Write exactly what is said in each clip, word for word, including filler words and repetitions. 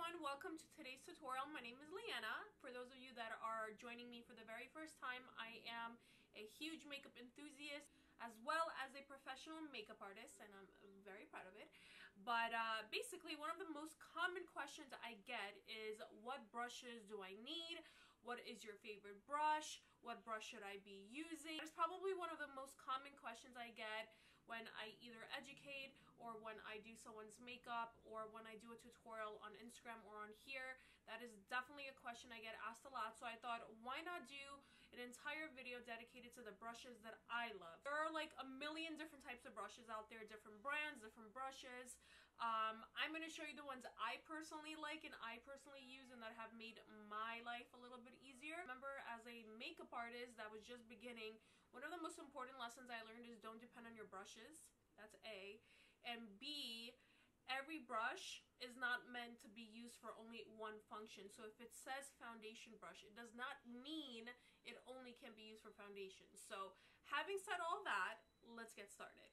everyone, welcome to today's tutorial. My name is Leanna. For those of you that are joining me for the very first time, I am a huge makeup enthusiast as well as a professional makeup artist, and I'm very proud of it. But uh, basically, one of the most common questions I get is, what brushes do I need? What is your favorite brush? What brush should I be using? It's probably one of the most common questions I get when I either educate or when I do someone's makeup or when I do a tutorial on Instagram or on here. That is definitely a question I get asked a lot, so I thought, why not do an entire video dedicated to the brushes that I love. There are like a million different types of brushes out there, different brands, different brushes. Um, I'm going to show you the ones I personally like and I personally use and that have made my life a little bit easier. Remember, as a makeup artist that was just beginning, one of the most important lessons I learned is don't depend on your brushes. That's A. And B, every brush is not meant to be used for only one function. So if it says foundation brush, it does not mean it only can be used for foundation. So having said all that, let's get started.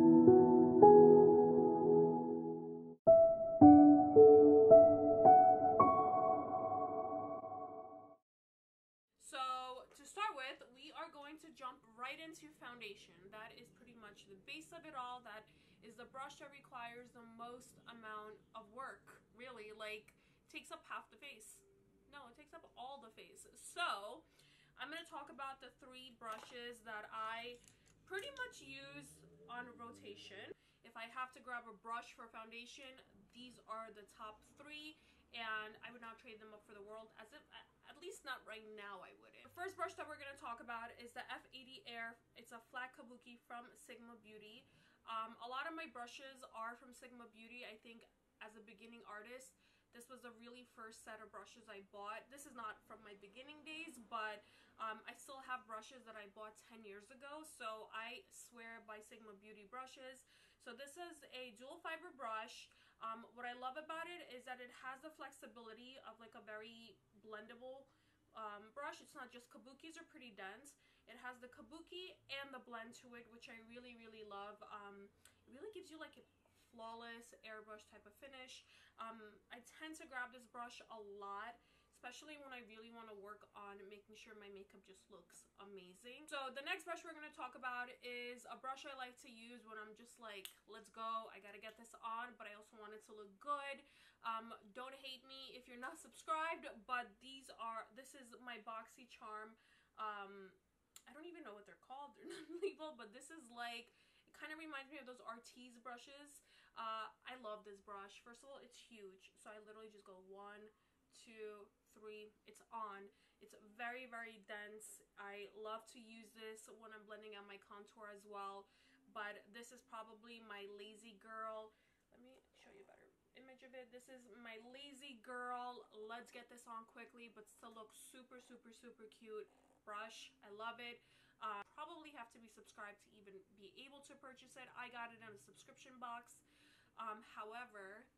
So to start with, we are going to jump right into foundation. That is pretty much the base of it all. That is the brush that requires the most amount of work, really. Like, takes up half the face. No, it takes up all the face. So I'm going to talk about the three brushes that I pretty much use on rotation. If I have to grab a brush for foundation, these are the top three, and I would not trade them up for the world, as if, at least not right now, I wouldn't. The first brush that we're going to talk about is the F eighty Air. It's a flat kabuki from Sigma Beauty. Um, a lot of my brushes are from Sigma Beauty. I think as a beginning artist, this was the really first set of brushes I bought. This is not from my beginning days, but um, I still have brushes that I bought ten years ago, so I swear by Sigma Beauty brushes. So this is a dual fiber brush. Um, what I love about it is that it has the flexibility of like a very blendable um, brush. It's not just kabukis are pretty dense. It has the kabuki and the blend to it, which I really, really love. Um, it really gives you like a flawless airbrush type of finish. Um, I tend to grab this brush a lot, especially when I really want to work on making sure my makeup just looks amazing. So the next brush we're going to talk about is a brush I like to use when I'm just like, let's go, I gotta get this on, but I also want it to look good. Um, don't hate me if you're not subscribed, but these are, this is my Boxy Charm. Um, I don't even know what they're called, they're not labeled, but this is like, it kind of reminds me of those Artis brushes. Uh, I love this brush. First of all, it's huge. So I literally just go one, two, three. It's on. It's very, very dense. I love to use this when I'm blending out my contour as well. But this is probably my lazy girl. Let me show you a better image of it. This is my lazy girl. Let's get this on quickly, but still look super, super, super cute brush. I love it. Uh, probably have to be subscribed to even be able to purchase it. I got it in a subscription box. Um, however,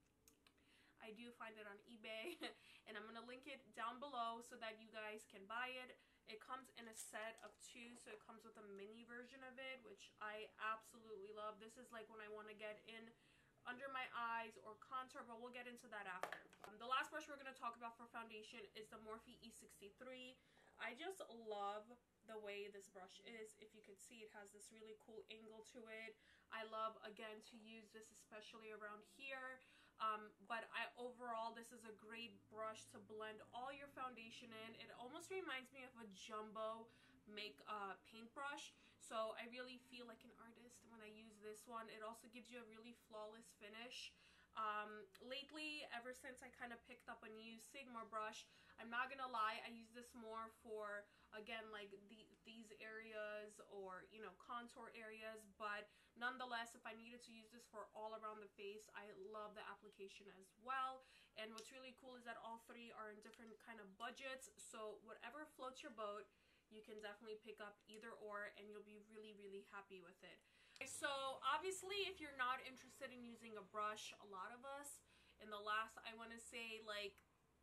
I do find it on eBay and I'm going to link it down below so that you guys can buy it. It comes in a set of two, so it comes with a mini version of it, which I absolutely love. This is like when I want to get in under my eyes or contour, but we'll get into that after. Um, the last brush we're going to talk about for foundation is the Morphe E sixty-three. I just love the way this brush is. If you can see, it has this really cool angle to it. I love, again, to use this especially around here. Um, but I overall, this is a great brush to blend all your foundation in. It almost reminds me of a jumbo make uh, paintbrush. So I really feel like an artist when I use this one. It also gives you a really flawless finish. Um, lately, ever since I kind of picked up a new Sigma brush, I'm not gonna lie, I use this more for, again, like the, these areas or, you know, contour areas, but nonetheless, if I needed to use this for all around the face, I love the application as well. And what's really cool is that all three are in different kind of budgets, so whatever floats your boat, you can definitely pick up either or and you'll be really, really happy with it. So obviously, if you're not interested in using a brush, a lot of us in the last, I want to say like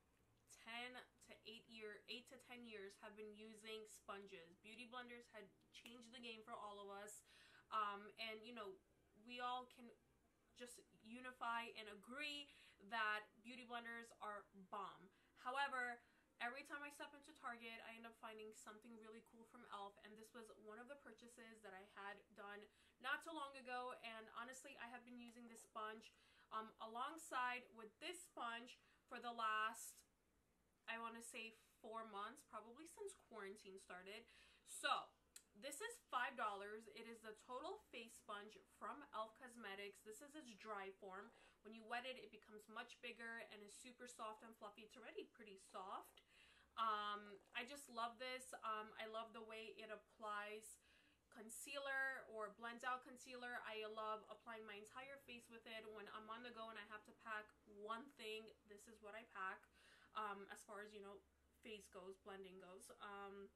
ten to eight year, eight to ten years have been using sponges. Beauty blenders had changed the game for all of us. Um, and you know, we all can just unify and agree that beauty blenders are bomb. However, every time I step into Target, I end up finding something really cool from e l f, and this was one of the purchases that I had done not too long ago. And honestly, I have been using this sponge um, alongside with this sponge for the last, I want to say, four months, probably since quarantine started. So this is five dollars. It is the Total Face Sponge from e l f Cosmetics. This is its dry form. When you wet it, it becomes much bigger and is super soft and fluffy. It's already pretty soft. Um, I just love this. Um, I love the way it applies concealer or blends out concealer. I love applying my entire face with it. When I'm on the go and I have to pack one thing, this is what I pack. Um, as far as, you know, face goes, blending goes. Um,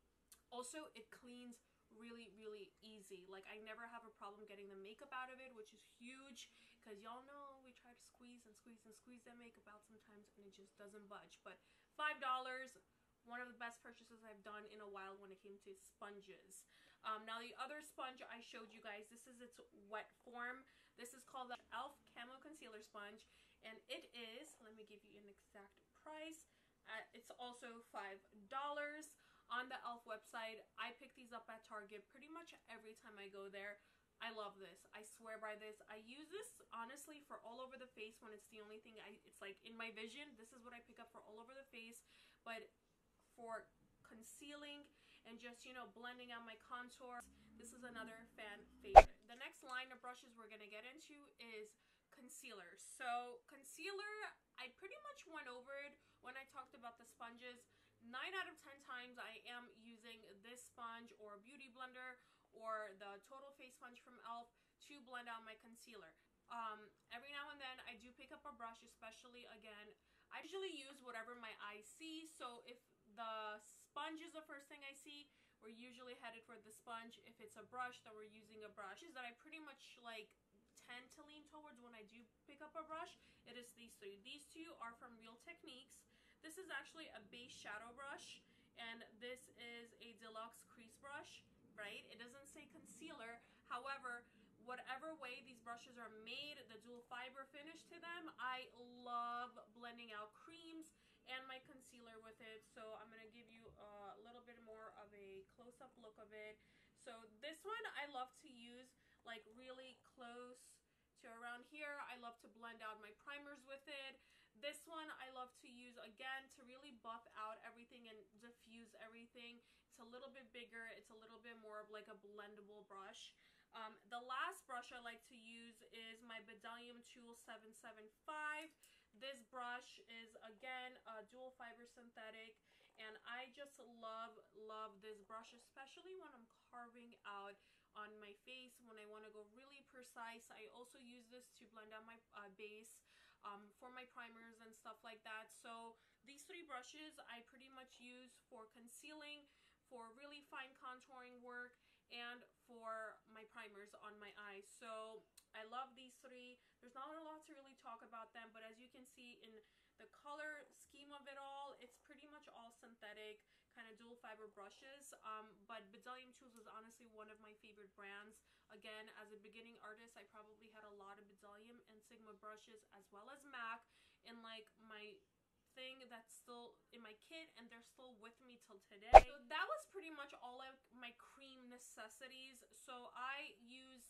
also, it cleans really, really easy. Like, I never have a problem getting the makeup out of it, which is huge, because y'all know we try to squeeze and squeeze and squeeze that makeup out sometimes, and it just doesn't budge. But five dollars, one of the best purchases I've done in a while when it came to sponges. Um, now, the other sponge I showed you guys, this is its wet form. This is called the e l f Camo Concealer Sponge, and it is, let me give you an exact price, uh, it's also five dollars. On the e l f website. I pick these up at Target pretty much every time I go there. I love this. I swear by this. I use this, honestly, for all over the face when it's the only thing I, it's like in my vision. This is what I pick up for all over the face. But for concealing and just, you know, blending out my contour, this is another fan favorite. The next line of brushes we're going to get into is concealer. So concealer, I pretty much went over it when I talked about the sponges. nine out of ten times I am using this sponge or beauty blender or the Total Face Sponge from e l f to blend out my concealer. Um, every now and then I do pick up a brush, especially, again, I usually use whatever my eyes see. So if the sponge is the first thing I see, we're usually headed for the sponge. If it's a brush, then we're using a brush. That I pretty much like tend to lean towards when I do pick up a brush, it is these three. These two are from Real Techniques. This is actually a base shadow brush, and this is a deluxe crease brush, right? It doesn't say concealer. However, whatever way these brushes are made, the dual fiber finish to them, I love blending out creams and my concealer with it. So I'm going to give you a little bit more of a close-up look of it. So this one I love to use like really close to around here. I love to blend out my primers with it. This one I love to use, again, to really buff out everything and diffuse everything. It's a little bit bigger. It's a little bit more of like a blendable brush. Um, the last brush I like to use is my Bdellium Tool seven seven five. This brush is, again, a dual fiber synthetic, and I just love, love this brush, especially when I'm carving out on my face, when I want to go really precise. I also use this to blend out my uh, base. Um, for my primers and stuff like that. So these three brushes I pretty much use for concealing, for really fine contouring work, and for my primers on my eyes. So I love these three. There's not a lot to really talk about them, but as you can see in the color scheme of it all, it's pretty much all synthetic, kind of dual fiber brushes. Um, but Bdellium Tools is honestly one of my favorite brands. Again, as a beginning artist, I probably had a lot of Bdellium and Sigma brushes, as well as MAC, in like my thing that's still in my kit, and they're still with me till today. So that was pretty much all of my cream necessities. So I use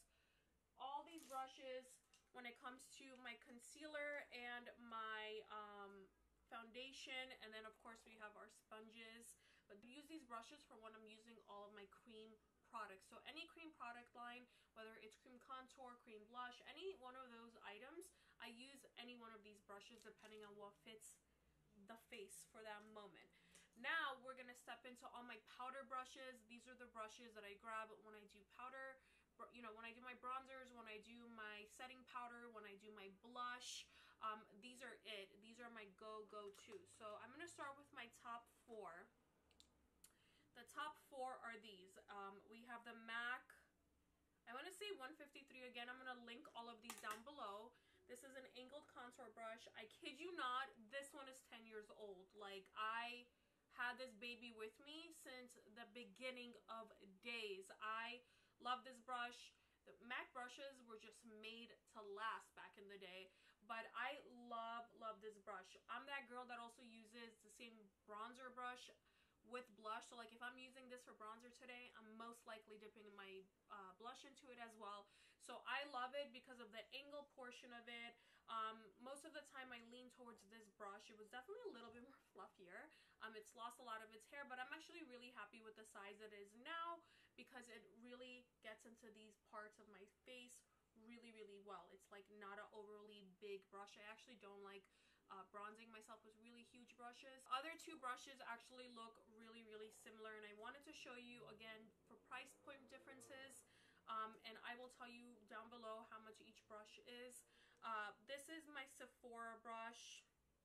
all these brushes when it comes to my concealer and my um, foundation, and then of course we have our sponges. But I use these brushes for when I'm using all of my cream products. So any cream product line, whether it's cream contour, cream blush, any one of those items, I use any one of these brushes depending on what fits the face for that moment. Now we're gonna step into all my powder brushes. These are the brushes that I grab when I do powder, you know, when I do my bronzers, when I do my setting powder, when I do my blush. Um, these are it. These are my go-go-to. So I'm gonna start with my top four. The top four are these. Um, we have the MAC, I want to say one fifty-three. Again, I'm going to link all of these down below. This is an angled contour brush. I kid you not, this one is ten years old. Like, I had this baby with me since the beginning of days. I love this brush. The MAC brushes were just made to last back in the day. but I love, love this brush. I'm that girl that also uses the same bronzer brush with blush. So like if I'm using this for bronzer today, I'm most likely dipping my uh, blush into it as well. So I love it because of the angle portion of it. Um, most of the time I lean towards this brush. It was definitely a little bit more fluffier. Um, it's lost a lot of its hair, but I'm actually really happy with the size it is now because it really gets into these parts of my face really, really well. It's like not an overly big brush. I actually don't like Uh, bronzing myself with really huge brushes. Other two brushes actually look really, really similar, and I wanted to show you again for price point differences, um, and I will tell you down below how much each brush is. Uh, this is my Sephora brush.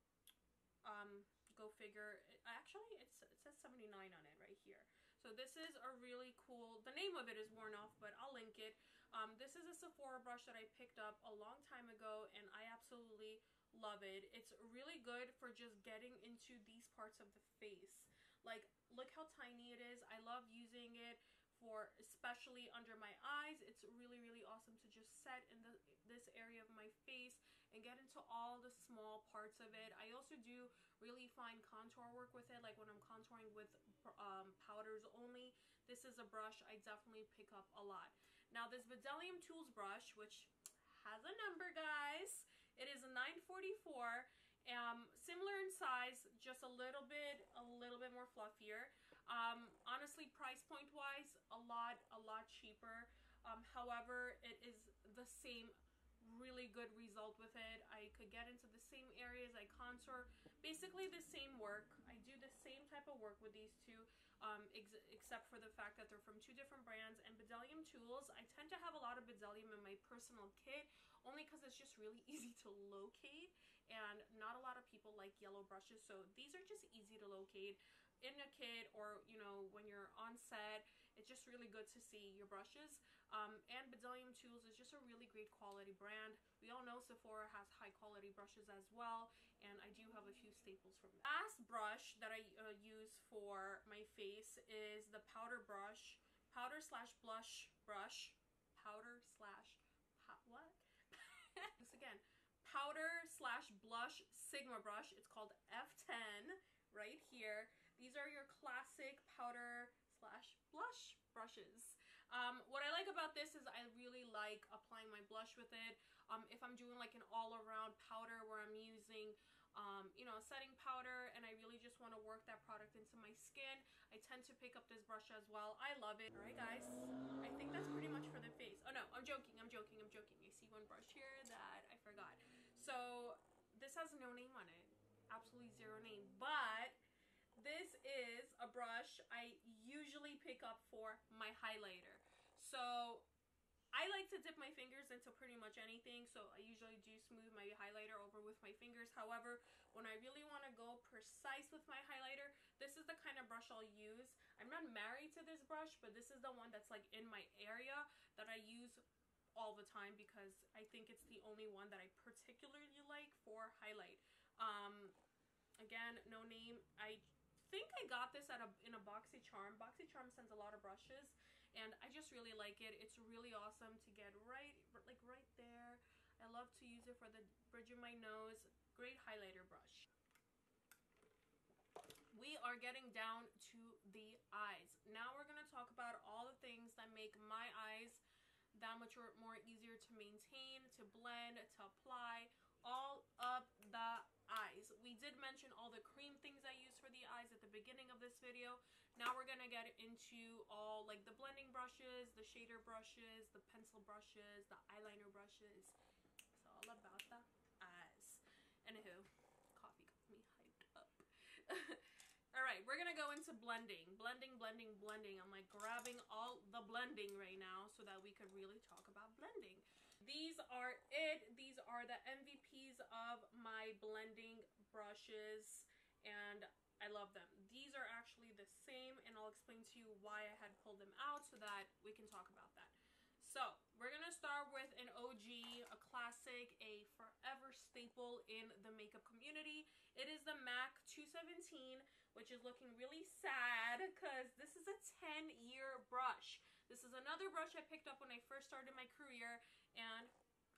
Um, go figure. Actually, it's, it says seventy-nine on it right here. So this is a really cool, the name of it is worn off, but I'll link it. Um, this is a Sephora brush that I picked up a long time ago, and I absolutely love it. It's really good for just getting into these parts of the face. Like, look how tiny it is. I love using it for especially under my eyes. It's really, really awesome to just set in the, this area of my face and get into all the small parts of it. I also do really fine contour work with it, like when I'm contouring with um, powders only. This is a brush I definitely pick up a lot. Now this Bdellium Tools brush, which has a number, guys. It is a nine forty-four, um, similar in size, just a little bit, a little bit more fluffier. Um, honestly, price point wise, a lot, a lot cheaper. Um, however, it is the same really good result with it. I could get into the same areas I contour, basically the same work. I do the same type of work with these two, um, ex except for the fact that they're from two different brands. And Bdellium Tools, I tend to have a lot of Bdellium in my personal kit, only because it's just really easy to locate, and not a lot of people like yellow brushes, so these are just easy to locate in a kit, or you know, when you're on set. It's just really good to see your brushes. Um, and Bdellium Tools is just a really great quality brand. We all know Sephora has high quality brushes as well, and I do have a few staples from them. Last brush that I uh, use for my face is the powder brush, powder slash blush brush, powder slash, pow what? This again, powder slash blush Sigma brush. It's called F ten right here. These are your classic powder slash blush brushes. Um, what I like about this is I really like applying my blush with it. Um, if I'm doing like an all-around powder where I'm using Um, you know, setting powder, and I really just want to work that product into my skin, I tend to pick up this brush as well. I love it. Alright guys, I think that's pretty much for the face. Oh no, I'm joking, I'm joking, I'm joking. I see one brush here that I forgot. So this has no name on it. Absolutely zero name. But this is a brush I usually pick up for my highlighter. So I like to dip my fingers into pretty much anything, so I usually do smooth my highlighter over with my fingers. However, when I really want to go precise with my highlighter, this is the kind of brush I'll use. I'm not married to this brush, but this is the one that's like in my area that I use all the time because I think it's the only one that I particularly like for highlight. Um, again, no name. I think I got this at a in a BoxyCharm. BoxyCharm sends a lot of brushes, and I just really like it. It's really awesome to get right, like right there. I love to use it for the bridge of my nose. Great highlighter brush. We are getting down to the eyes. Now we're going to talk about all the things that make my eyes that much more easier to maintain, to blend, to apply, all up the eyes. We did mention all the cream things I use for the eyes at the beginning of this video. Now we're gonna get into all like the blending brushes, the shader brushes, the pencil brushes, the eyeliner brushes. It's all about the eyes. Anywho, coffee got me hyped up. Alright, we're gonna go into blending. Blending, blending, blending. I'm like grabbing all the blending right now so that we could really talk about blending. These are it. These are the M V Ps of my blending brushes, and I love them. These are actually the same, and I'll explain to you why I had pulled them out so that we can talk about that. So we're gonna start with an O G, a classic, a forever staple in the makeup community. It is the MAC two seventeen, which is looking really sad because this is a ten year brush. This is another brush I picked up when I first started my career, and it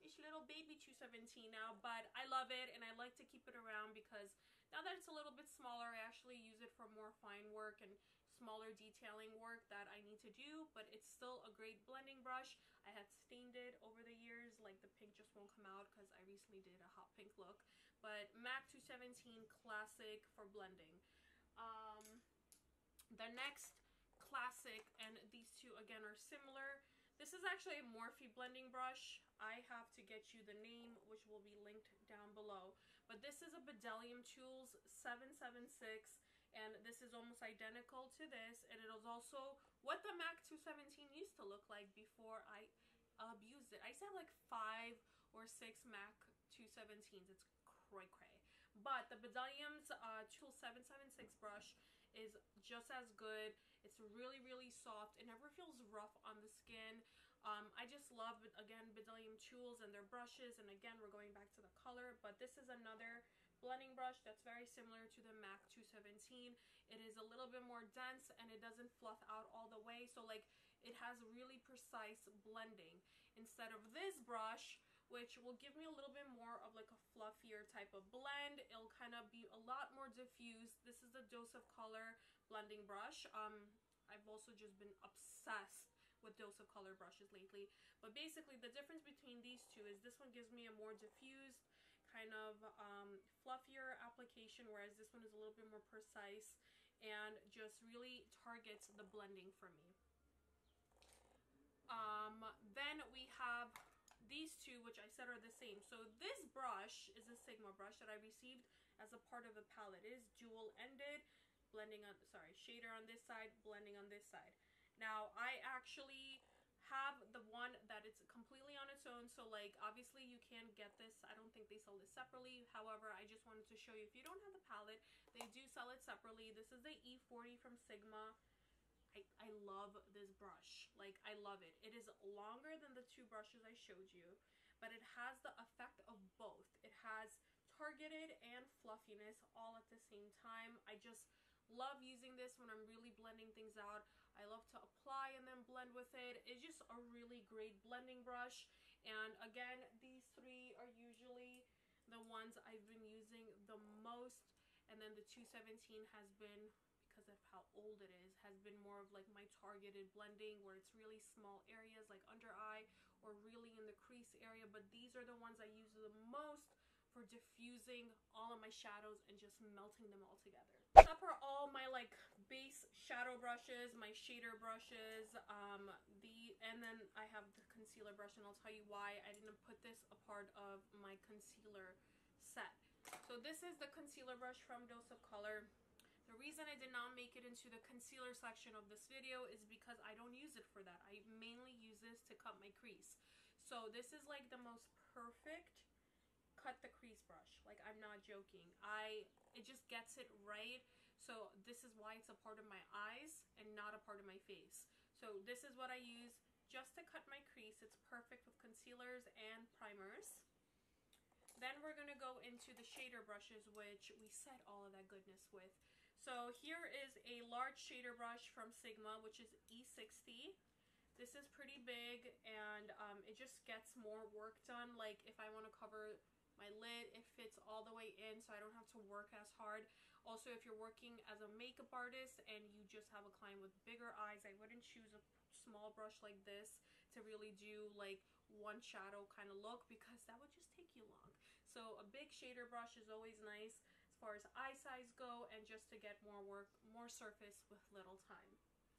it's little baby two seventeen now, but I love it and I like to keep it around because now that it's a little bit smaller, I actually use it for more fine work and smaller detailing work that I need to do, but it's still a great blending brush. I had stained it over the years, like the pink just won't come out because I recently did a hot pink look, but MAC two seventeen classic for blending. Um, the next classic, and these two again are similar. This is actually a Morphe blending brush. I have to get you the name, which will be linked down below. But this is a Bdellium Tools seven seven six, and this is almost identical to this. And it is also what the MAC two seventeen used to look like before I abused it. I used to have like five or six MAC two seventeens. It's cray cray. But the Bdellium's uh, Tool seven seven six brush is just as good. It's really, really soft. It never feels rough on the skin. Um, I just love, again, Bdellium Tools and their brushes. And again, we're going back to the color. But this is another blending brush that's very similar to the MAC two seventeen. It is a little bit more dense and it doesn't fluff out all the way. So, like, it has really precise blending. Instead of this brush, which will give me a little bit more of like a fluffier type of blend. It'll kind of be a lot more diffused. This is the Dose of Color blending brush. Um, I've also just been obsessed with Dose of Color brushes lately. But basically the difference between these two is this one gives me a more diffused, kind of um, fluffier application, whereas this one is a little bit more precise and just really targets the blending for me. Um, then we have these two, which I said are the same. So this brush is a Sigma brush that I received as a part of the palette. It is dual-ended, blending on, sorry, shader on this side, blending on this side. Now, I actually have the one that it's completely on its own. So, like, obviously you can get this. I don't think they sell this separately. However, I just wanted to show you, if you don't have the palette, they do sell it separately. This is the E forty from Sigma. I, I love this brush. Like, I love it. It is longer than the two brushes I showed you, but it has the effect of both. It has targeted and fluffiness all at the same time. I just love using this when I'm really blending things out. I love to apply and then blend with it. It's just a really great blending brush. And again, these three are usually the ones I've been using the most. And then the two seventeen has been, because of how old it is, has been more of like my targeted blending where it's really small areas like under eye or really in the crease area. But these are the ones I use the most for diffusing all of my shadows and just melting them all together. That are all my like base shadow brushes, my shader brushes, um, the and then I have the concealer brush, and I'll tell you why I didn't put this a part of my concealer set. So this is the concealer brush from Dose of Color. The reason I did not make it into the concealer section of this video is because I don't use it for that. I mainly use this to cut my crease. So this is like the most perfect cut the crease brush. Like, I'm not joking. I it just gets it right. So this is why it's a part of my eyes and not a part of my face. So this is what I use just to cut my crease. It's perfect with concealers and primers. Then we're going to go into the shader brushes, which we set all of that goodness with. So here is a large shader brush from Sigma, which is E sixty. This is pretty big, and um, it just gets more work done. Like, if I want to cover my lid, it fits all the way in, so I don't have to work as hard. Also, if you're working as a makeup artist and you just have a client with bigger eyes, I wouldn't choose a small brush like this to really do like one shadow kind of look, because that would just take you long. So a big shader brush is always nice as far as eye size go, and just to get more work, more surface with little time.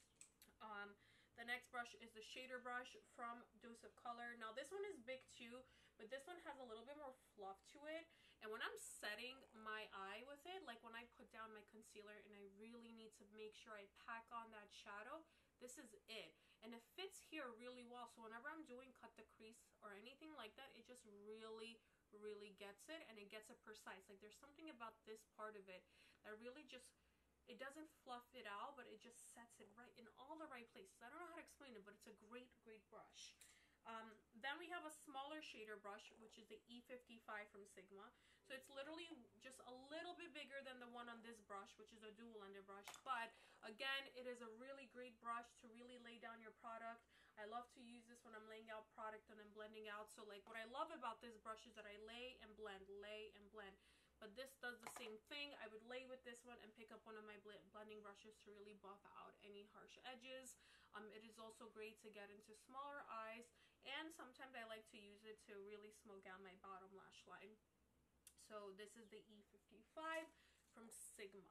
Um, the next brush is the shader brush from Dose of Color. Now this one is big too, but this one has a little bit more fluff to it. And when I'm setting my eye with it, like when I put down my concealer and I really need to make sure I pack on that shadow, this is it. And it fits here really well. So whenever I'm doing cut the crease or anything like that, it just really, really gets it, and it gets it precise. Like, there's something about this part of it that really just, it doesn't fluff it out, but it just sets it right in all the right places. I don't know how to explain it, but it's a great, great brush. Um, then we have a smaller shader brush, which is the E fifty-five from Sigma. So it's literally just a little bit bigger than the one on this brush, which is a dual-ended brush. But again, it is a really great brush to really lay down your product. I love to use this when I'm laying out product and I'm blending out. So like what I love about this brush is that I lay and blend, lay and blend. But this does the same thing. I would lay with this one and pick up one of my blending brushes to really buff out any harsh edges. Um, it is also great to get into smaller eyes, and sometimes I like to use it to really smoke out my bottom lash line. So this is the E fifty-five from Sigma.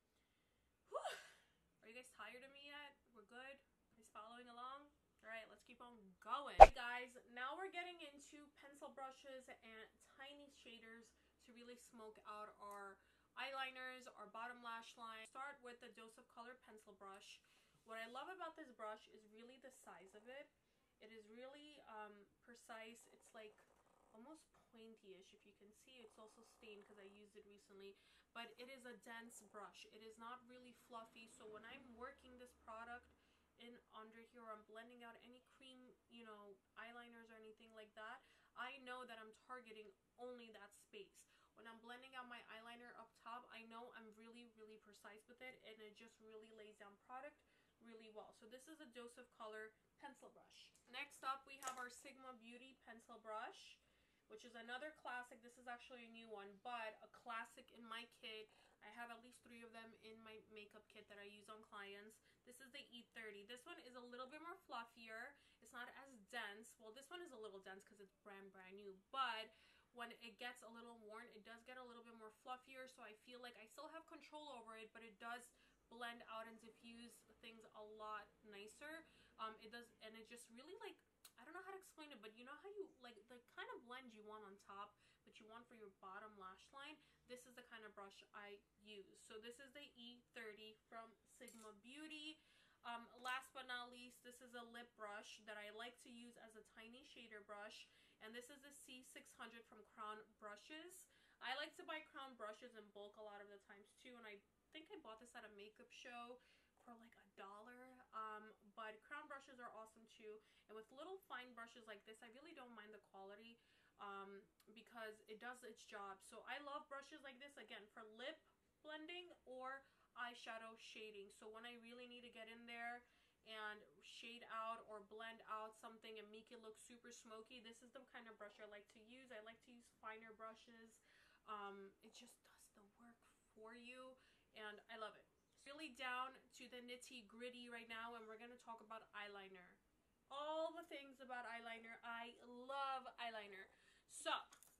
Whew. Are you guys tired of me yet? We're good? You guys following along? Alright, let's keep on going. Hey guys, now we're getting into pencil brushes and tiny shaders to really smoke out our eyeliners, our bottom lash line. Start with the Dose of Color pencil brush. What I love about this brush is really the size of it. It is really um, precise. It's like almost pointy-ish. If you can see, it's also stained because I used it recently. But it is a dense brush. It is not really fluffy. So when I'm working this product in under here, or I'm blending out any cream, you know, eyeliners or anything like that, I know that I'm targeting only that space. When I'm blending out my eyeliner up top, I know I'm really, really precise with it, and it just really lays down product really well. So this is a Dose of Color pencil brush. Next up, we have our Sigma Beauty pencil brush, which is another classic. This is actually a new one, but a classic in my kit. I have at least three of them in my makeup kit that I use on clients. This is the E thirty. This one is a little bit more fluffier. It's not as dense. Well, this one is a little dense because it's brand, brand new, but when it gets a little worn, it does get a little bit more fluffier, so I feel like I still have control over it, but it does blend out and diffuse things a lot nicer. Um, it does, and it just really, like, I don't know how to explain it, but you know how you, like, the kind of blend you want on top, but you want for your bottom lash line? This is the kind of brush I use. So this is the E thirty from Sigma Beauty. Um, last but not least, this is a lip brush that I like to use as a tiny shader brush. And this is the C six hundred from Crown Brushes. I like to buy Crown brushes in bulk a lot of the times too. And I think I bought this at a makeup show for like a dollar. Um, but Crown brushes are awesome too. And with little fine brushes like this, I really don't mind the quality um, because it does its job. So I love brushes like this, again, for lip blending or eyeshadow shading. So when I really need to get in there and shade out or blend out something and make it look super smoky, this is the kind of brush I like to use. I like to use finer brushes. Um, it just does the work for you, and I love it. Really down to the nitty gritty right now, and we're going to talk about eyeliner. All the things about eyeliner. I love eyeliner. So,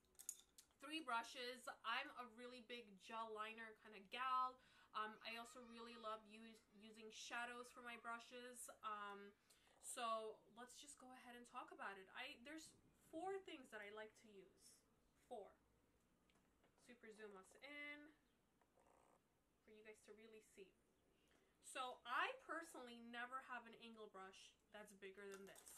three brushes. I'm a really big gel liner kind of gal. Um, I also really love use, using shadows for my brushes. Um, so let's just go ahead and talk about it. I There's four things that I like to use. Four. Super zoom us in for you guys to really see. So I personally never have an angle brush that's bigger than this.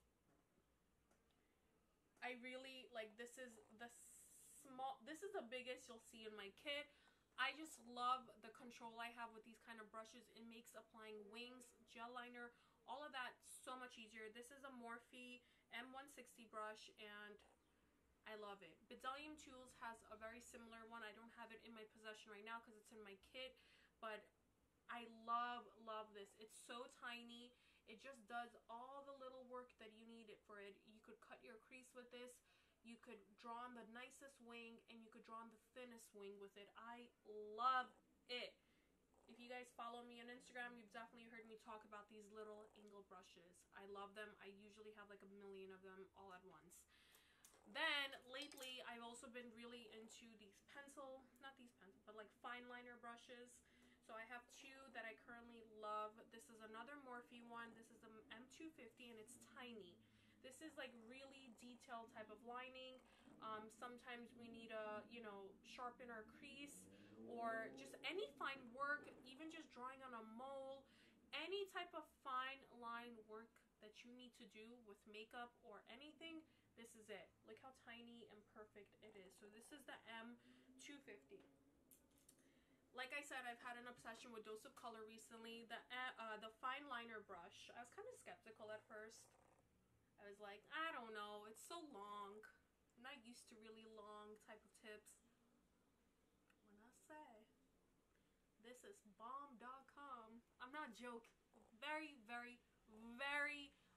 I really, like, this is the small, this is the biggest you'll see in my kit. I just love the control I have with these kind of brushes. It makes applying wings, gel liner, all of that so much easier. This is a Morphe M one sixty brush, and I love it. Bedazzling Tools has a very similar one. I don't have it in my possession right now because it's in my kit, but I love, love this. It's so tiny. It just does all the little work that you need it for it. You could cut your crease with this. You could draw on the nicest wing, and you could draw on the thinnest wing with it. I love it. If you guys follow me on Instagram, you've definitely heard me talk about these little angle brushes. I love them. I usually have like a million of them all at once. Then, lately, I've also been really into these pencil, not these pencil, but like fine liner brushes. So I have two that I currently love. This is another Morphe one. This is the M two fifty, and it's tiny. This is like really detailed type of lining. Um, sometimes we need a, you know, sharpen our crease, or just any fine work, even just drawing on a mole, any type of fine line work that you need to do with makeup or anything. This is it. Look how tiny and perfect it is. So this is the M two fifty. Like I said, I've had an obsession with Dose of Color recently. The uh, the fine liner brush, I was kind of skeptical at first. I was like, I don't know, it's so long. I'm not used to really long type of tips. When I say, this is bomb dot com. I'm not joking. Very, very, very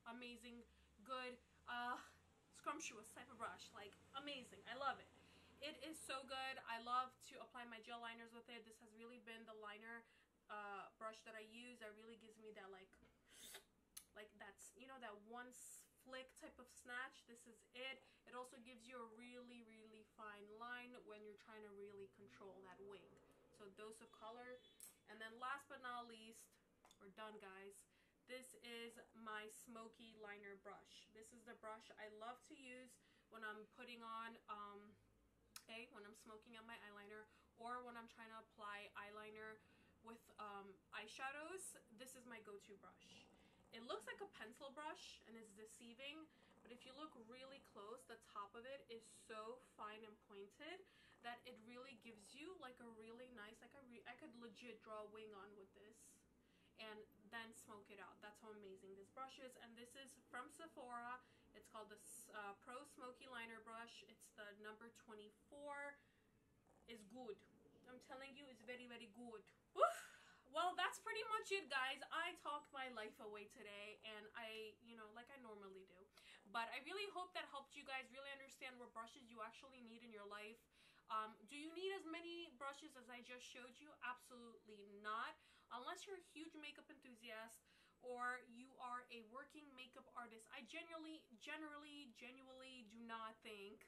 amazing, good, uh, scrumptious type of brush. Like, amazing. I love it. It is so good. I love to apply my gel liners with it. This has really been the liner uh, brush that I use. That really gives me that, like, like that's, you know, that one flick type of snatch. This is it. It also gives you a really, really fine line when you're trying to really control that wing. So dose of color. And then last but not least, we're done, guys. This is my Smokey liner brush. This is the brush I love to use when I'm putting on, um, okay, when I'm smoking on my eyeliner, or when I'm trying to apply eyeliner with um, eyeshadows. This is my go-to brush. It looks like a pencil brush and it's deceiving, but if you look really close, the top of it is so fine and pointed that it really gives you like a really nice, like a re I could legit draw a wing on with this and then smoke it out. That's how amazing this brush is. And this is from Sephora. It's called the uh, Pro Smokey Liner Brush. It's the number twenty-four. It's good. I'm telling you, it's very, very good. Woof. Well, that's pretty much it, guys. I talked my life away today, and I, you know, like I normally do. But I really hope that helped you guys really understand what brushes you actually need in your life. Um, do you need as many brushes as I just showed you? Absolutely not. Unless you're a huge makeup enthusiast or you are a working makeup artist. I generally, generally, genuinely do not think,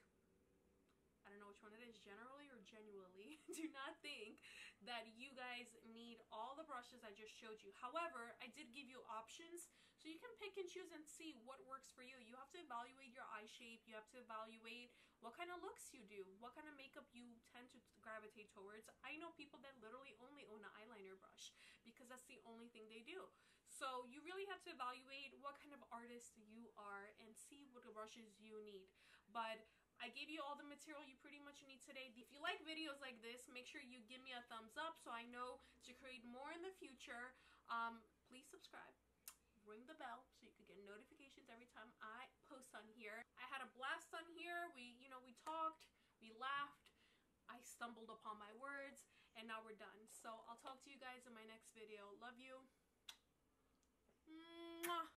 I don't know which one it is, generally or genuinely, do not think that you guys need all the brushes I just showed you. However, I did give you options, so you can pick and choose and see what works for you. You have to evaluate your eye shape. You have to evaluate what kind of looks you do, what kind of makeup you tend to gravitate towards. I know people that literally only own an eyeliner brush because that's the only thing they do. So you really have to evaluate what kind of artist you are and see what brushes you need. But I gave you all the material you pretty much need today. If you like videos like this, make sure you give me a thumbs up so I know to create more in the future. Um, please subscribe. Ring the bell so you can get notifications every time I post on here. I had a blast on here. We, you know, we talked, we laughed, I stumbled upon my words, and now we're done. So I'll talk to you guys in my next video. Love you. Mwah.